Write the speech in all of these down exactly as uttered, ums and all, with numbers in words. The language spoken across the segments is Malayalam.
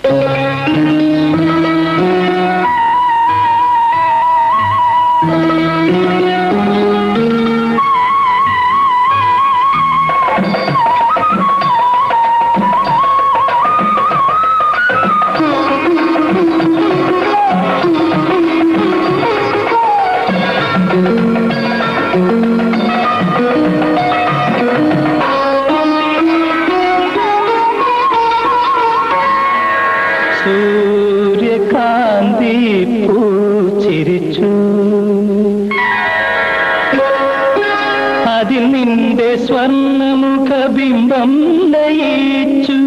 സൂര്യകാന്തി പൂച്ചിരിച്ചു, അതിൽ നിന്റെ സ്വർണ്ണമുഖബിംബം ലയിച്ചു.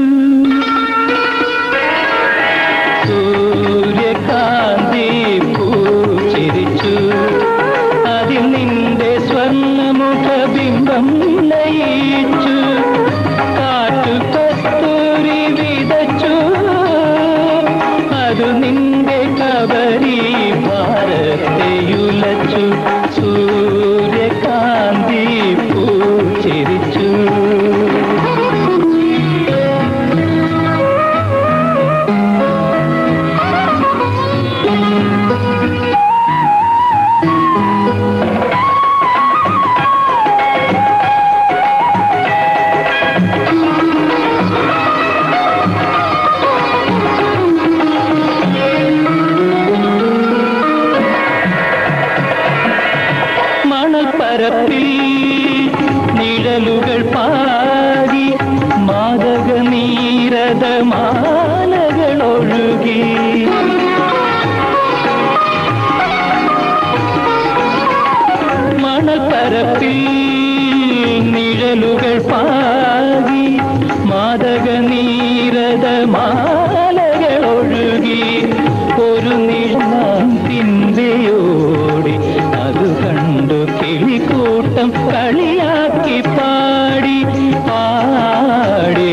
സൂര്യകാന്തി പൂച്ചിരിച്ചു, അതിൽ നിന്റെ സ്വർണ്ണമുഖബിംബം ലയിച്ചു. കാറ്റു കസ്തൂരി വിതച്ചു, അത് നിന്റെ കബരി ഭാരത്തെയുലച്ചു. സൂര്യകാന്തി പൂച്ചിരിച്ചു. മണൽപ്പരപ്പിൽ നിഴലുകൾ പാടി മാദകനീരദമാലകൾ ഒഴുകി. മണൽപ്പരപ്പിൽ നിഴലുകൾ പാടി മാദകനീരദമാലകൾ ഒഴുകി. ഒരു നിഴലാം പിൻപയോടി അത് കണ്ടു കിളിക്കൂട്ടം കളിയാക്കി പാടി പാടി.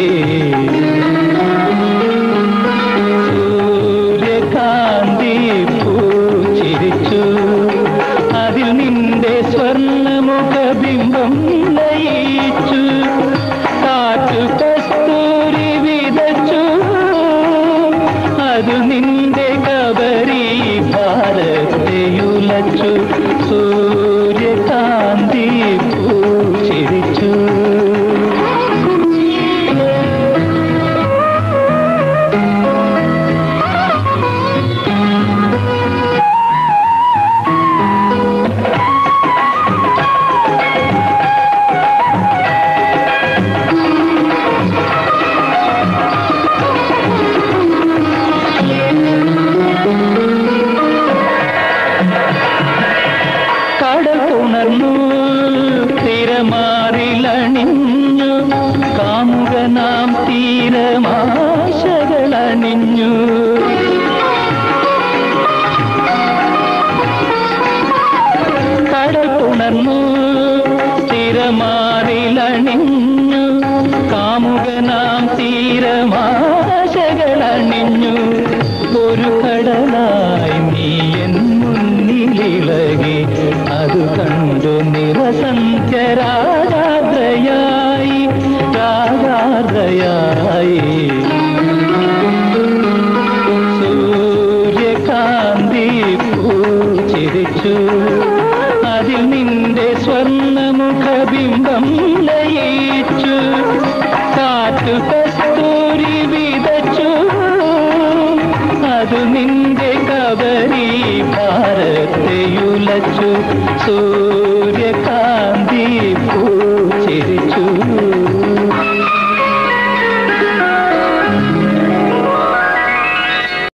സൂര്യകാന്തി പൂച്ചിരിച്ചു, അതിൽ നിന്റെ സ്വർണ്ണമുഖബിംബം ലയിച്ചു. കാറ്റു കസ്തൂരി വിതച്ചു, അത് നിന്റെ കബരി ഭാരത്തെയുലച്ചു. സൂര്യകാന്തി പൂച്ചിരിച്ചു. കടൽ ഉണർന്നു, തിരമാറിലണിഞ്ഞു, കാമുകനാം തീരമാശകളണിഞ്ഞു. കടൽ ഉണർന്നു, തിരമാറിലണിഞ്ഞു, കാമുകനാം തീരമാശകളണിഞ്ഞു. ഒരു കടലായി നീ എൻ മുന്നിലിളകി, അത് കണ്ടു നിറസന്ധ്യ രാഗാദ്രയായി രാഗാദ്രയായി. സൂര്യകാന്തി പൂച്ചിരിച്ചു, അതിൽ നിന്റെ സ്വർണ്ണമുഖബിംബം ലയിച്ചു. കാറ്റു കസ്തൂരി വിതച്ചു, അത് നിന്റെ കബരി ഭാരത്തെയുലച്ചു. സൂ